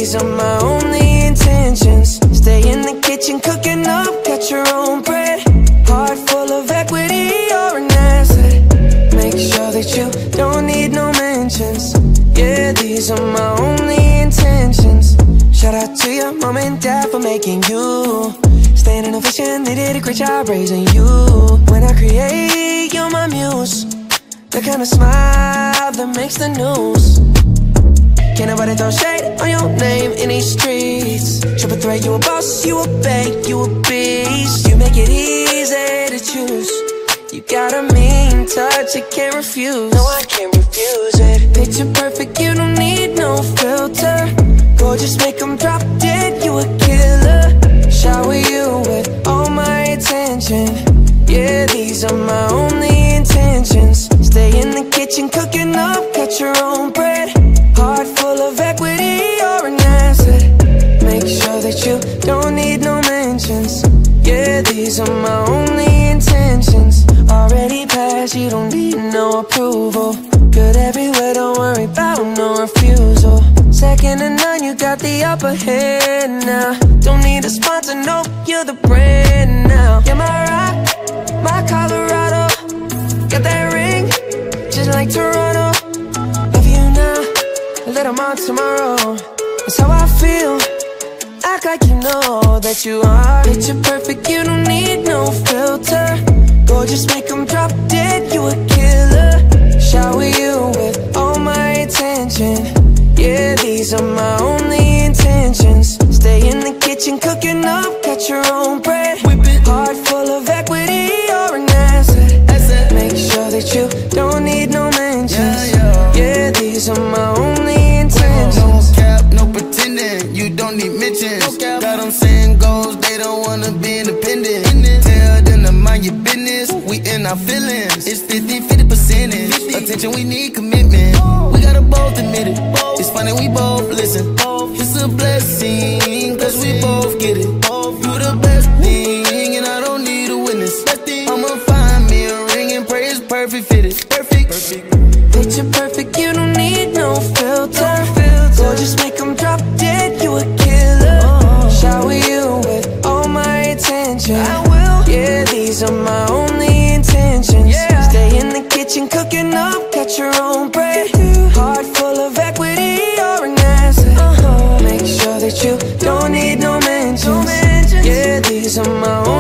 these are my only intentions. Stay in the kitchen cooking up, cut your own bread. Heart full of equity, you're an asset. Make sure that you don't need no mentions. Yeah, these are my only intentions. Shout out to your mom and dad for making you. Staying in a vision, they did a great job raising you. When I create, you're my muse. The kind of smile that makes the news. Can't nobody throw shade on your name in these streets. Triple threat, you a boss, you a bank, you a beast. You make it easy to choose. You got a mean touch, I can't refuse. No, I can't refuse it. Picture perfect, you don't need no filter. Gorgeous, make them drop dead, you a killer. Shower you with all my attention. Yeah, these are my only intentions. Stay in the kitchen cooking up, cut your own bread. Heart full of equity, you're an asset. Make sure that you don't need no mentions. Yeah, these are my only intentions. Already passed, you don't need no approval. Good everywhere, don't worry about no refusal. Second to none, you got the upper hand now. Don't need a sponsor, no, you're the brand now. You're my rock, my Colorado. Got that ring, just like Toronto. Love you now, a little more tomorrow. That's how I feel. Act like you know that you are. Picture perfect, you don't need no filter. Gorgeous, make them drop dead, you a killer. Shower you with all my attention. Yeah, these are my only intentions. Stay in the kitchen cooking up, cut your own bread. Heart full of equity, you're an asset. Make sure that you don't need no mentions. Yeah, these are my only intentions. No cap, no pretending, you don't need mentions. Got them saying goals, they don't wanna be independent. Tell them to mind your business, we in our feelings. It's 50% attention, we need commitment. We gotta both admit it. It's funny we both listen. It's a blessing, cause we both get it. You the best thing, and I don't need a witness. I'ma find me a ring and pray it's perfect fitted. Perfect. Picture perfect, you don't need no filter. Gorgeous, make them drop dead, you a killer. Shower you with all my attention. I will. Yeah, these are my only intentions. Stay in the kitchen cooking up, cut your own bread. Heart full of equity, you're an asset. Make sure that you don't need no mentions. Yeah, these are my only